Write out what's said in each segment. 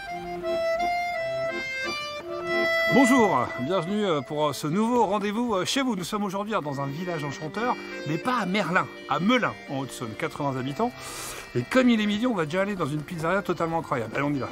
Bonjour, bienvenue pour ce nouveau rendez-vous chez vous. Nous sommes aujourd'hui dans un village enchanteur, mais pas à Merlin, à Melun, en Haute-Saône, 80 habitants. Et comme il est midi, on va déjà aller dans une pizzeria totalement incroyable. Allez, on y va.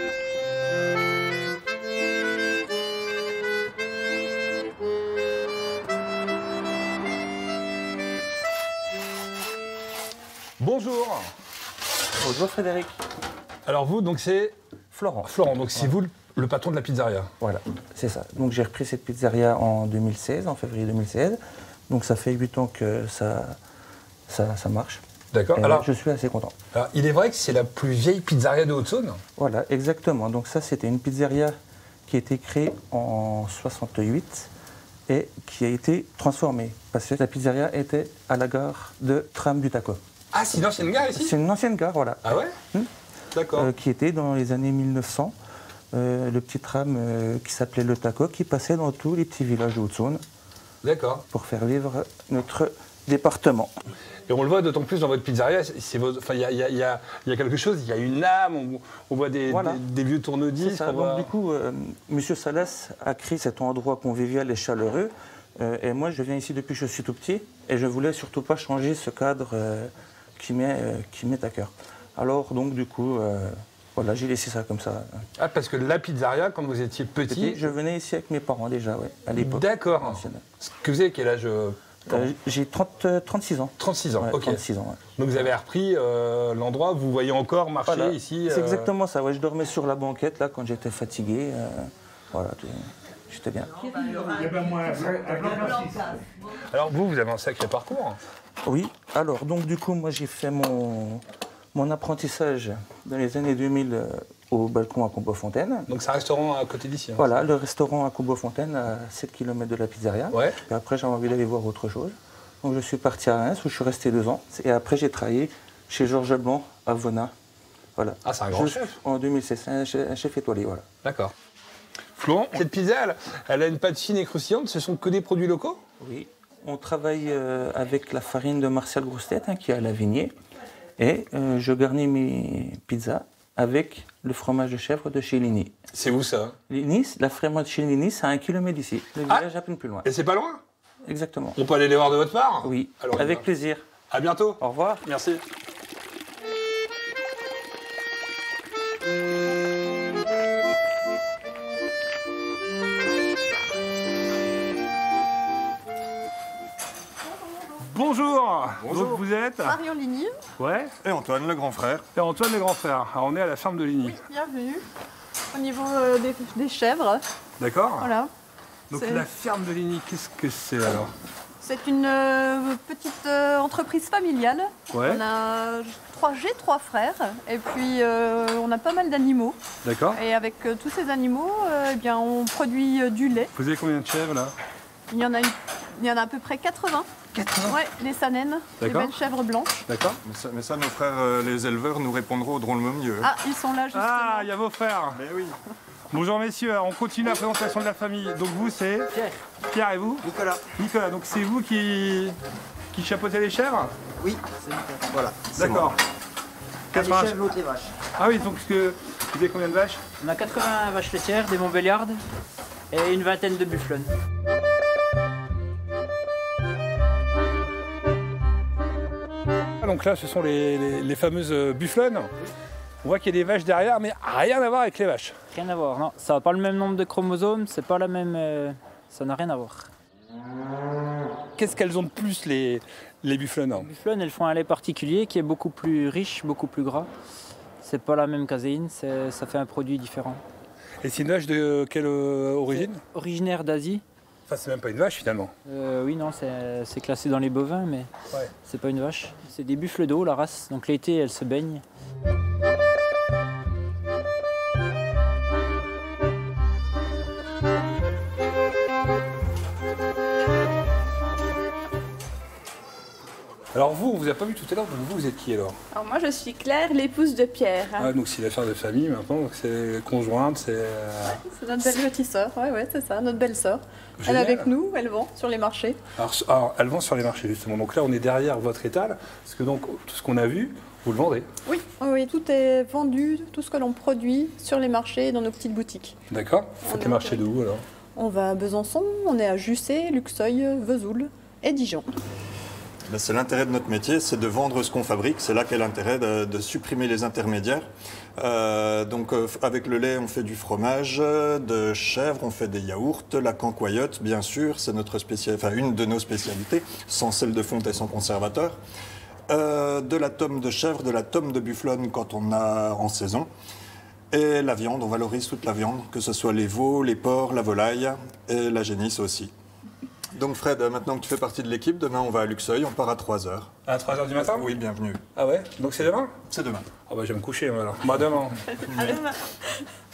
Bonjour. Bonjour Frédéric. Alors vous, donc c'est Florent. Florent, donc c'est vous le patron de la pizzeria. Voilà, c'est ça. Donc j'ai repris cette pizzeria en 2016, en février 2016. Donc ça fait 8 ans que ça marche. D'accord. Alors je suis assez content. Alors il est vrai que c'est la plus vieille pizzeria de Haute-Saône. Voilà, exactement. Donc ça c'était une pizzeria qui a été créée en 68 et qui a été transformée. Parce que la pizzeria était à la gare de tram du Taco. Ah, c'est une ancienne gare ici? C'est une ancienne gare, voilà. Ah ouais? D'accord. Qui était dans les années 1900. Le petit tram qui s'appelait le Taco, qui passait dans tous les petits villages de Haute-Saône. D'accord. Pour faire vivre notre département. Et on le voit d'autant plus dans votre pizzeria, il y a quelque chose, il y a une âme, on voit des vieux tourne-disques. Donc du coup, Monsieur Salas a créé cet endroit convivial et chaleureux. Et moi, je viens ici depuis que je suis tout petit. Et je voulais surtout pas changer ce cadre qui m'est à cœur. Alors donc du coup... voilà, j'ai laissé ça comme ça. Ah, parce que la pizzeria, quand vous étiez petit... Je venais ici avec mes parents déjà, ouais, à l'époque. D'accord. Que vous avez quel âge j'ai 36 ans. 36 ans, ouais, ok. 36 ans, ouais. Donc vous avez repris l'endroit, vous voyez encore marcher ici C'est exactement ça, ouais. Je dormais sur la banquette là quand j'étais fatigué. Voilà, j'étais bien. Alors vous avez un sacré parcours. Oui, alors donc du coup, moi j'ai fait mon apprentissage dans les années 2000 au balcon à Combeau-Fontaine. Donc c'est un restaurant à côté d'ici. Hein, voilà, le restaurant à Combeau-Fontaine, à 7 km de la pizzeria. Ouais. Et après, j'avais envie d'aller voir autre chose. Donc je suis parti à Reims où je suis resté 2 ans. Et après, j'ai travaillé chez Georges Blanc à Vona. Voilà. Ah, c'est un grand chef. En 2016, un chef étoilé, voilà. D'accord. Florent, cette pizza, elle a une pâte fine et croustillante, ce sont que des produits locaux? Oui, on travaille avec la farine de Martial Groustet, qui est à Lavigné. Et je garnis mes pizzas avec le fromage de chèvre de chez Ligny. C'est où ça? Ligny, la fromage de chez Ligny, c'est à 1 km d'ici. Le village à peine plus loin. Et c'est pas loin? Exactement. On peut aller les voir de votre part? Oui, alors, avec plaisir. À bientôt. Au revoir. Merci. Bonjour. Bonjour. Donc vous êtes Marion Ligny. Ouais. Et Antoine, le grand frère. Et Antoine le grand frère. Alors on est à la ferme de Ligny. Oui, bienvenue. Au niveau des chèvres. D'accord. Voilà. Donc la ferme de Ligny, qu'est-ce que c'est alors? C'est une petite entreprise familiale. Ouais. On a j'ai 3 frères et puis on a pas mal d'animaux. D'accord. Et avec tous ces animaux, eh bien, on produit du lait. Vous avez combien de chèvres là? Il y en a à peu près 80. 80? Ouais, les Sanènes, les belles chèvres blanches. D'accord. Mais ça, nos frères, les éleveurs, nous répondront le mieux. Ah, ils sont là justement. Ah, il y a vos frères. Mais oui. Bonjour messieurs, on continue la présentation de la famille. Donc vous c'est Pierre. Pierre et vous? Nicolas. Nicolas, donc c'est vous qui chapeautez les chèvres? Oui, c'est Nicolas. Voilà. D'accord. Les chèvres, l'autre les vaches. Ah oui, donc vous avez combien de vaches? On a 80 vaches laitières, des Montbéliardes et une vingtaine de bufflonnes. Donc là, ce sont les fameuses bufflonnes. On voit qu'il y a des vaches derrière, mais rien à voir avec les vaches. Rien à voir, non. Ça n'a pas le même nombre de chromosomes, c'est pas la même... ça n'a rien à voir. Qu'est-ce qu'elles ont de plus, les bufflonnes? Les bufflonnes, elles font un lait particulier qui est beaucoup plus riche, beaucoup plus gras. C'est pas la même caséine, ça fait un produit différent. Et c'est une vache de quelle origine? Originaire d'Asie. Enfin, c'est même pas une vache finalement. Oui, non, c'est classé dans les bovins, mais c'est pas une vache. C'est des buffles d'eau, la race. Donc l'été, elles se baignent. Alors vous, on vous a pas vu tout à l'heure, donc vous êtes qui alors? Alors moi je suis Claire, l'épouse de Pierre. Ah, donc c'est l'affaire de famille maintenant, donc c'est conjointe, c'est... C'est notre belle petite sœur, ouais, c'est ça, notre belle sœur. Elle est avec nous, elle vend sur les marchés. Alors, elle vend sur les marchés justement, donc là on est derrière votre étal, parce que donc tout ce qu'on a vu, Vous le vendez? Oui, oui, tout est vendu, tout ce que l'on produit sur les marchés, dans nos petites boutiques. D'accord. Vous faites les marchés d'où alors? On va à Besançon, on est à Jussey, Luxeuil, Vesoul et Dijon. Ben, c'est l'intérêt de notre métier, c'est de vendre ce qu'on fabrique. C'est là qu'est l'intérêt de supprimer les intermédiaires. Avec le lait, on fait du fromage, de chèvre, on fait des yaourts, la cancoyote, bien sûr, c'est une de nos spécialités, sans sel de fonte et sans conservateur. De la tome de chèvre, de la tome de bufflonne quand on a en saison. Et la viande, on valorise toute la viande, que ce soit les veaux, les porcs, la volaille et la génisse aussi. Donc Fred, maintenant que tu fais partie de l'équipe, demain on va à Luxeuil, on part à 3h. À 3h du matin? Oui, bienvenue. Ah ouais? Donc c'est demain? C'est demain. Ah bah je vais me coucher moi alors. Bah demain. À demain.